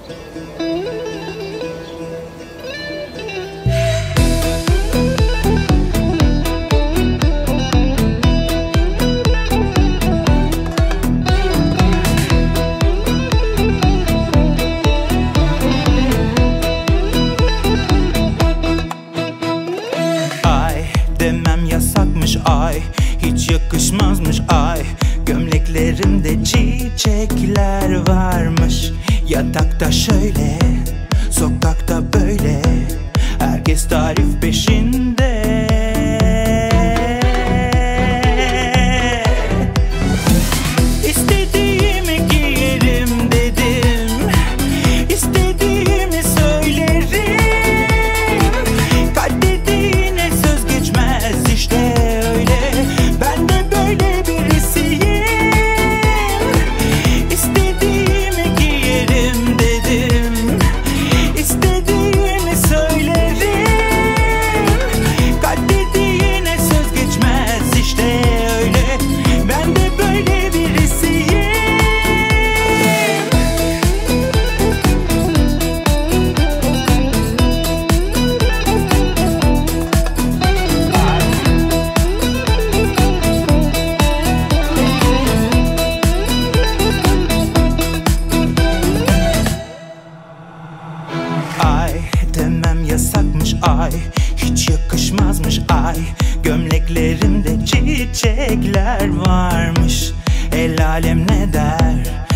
Demem yasakmış ay, hiç yakışmazmış ay. Gömleklerimde çiçekler varmış. Yatakta şöyle, sokakta böyle, herkes tarif peşinde. İstediğimi giyerim dedim, istediğimi söylerim. Kaddediğine söz geçmez işte öyle. Ben de böyle birisiyim. İstediğimi giyerim dedim, istediğimi söylerim. Kaddediğine söz geçmez işte öyle. Ben de böyle birisiyim. Ay demem yasakmış ay, hiç yakışmazmış ay. Gömleklerimde çiçekler varmış. El alem ne der,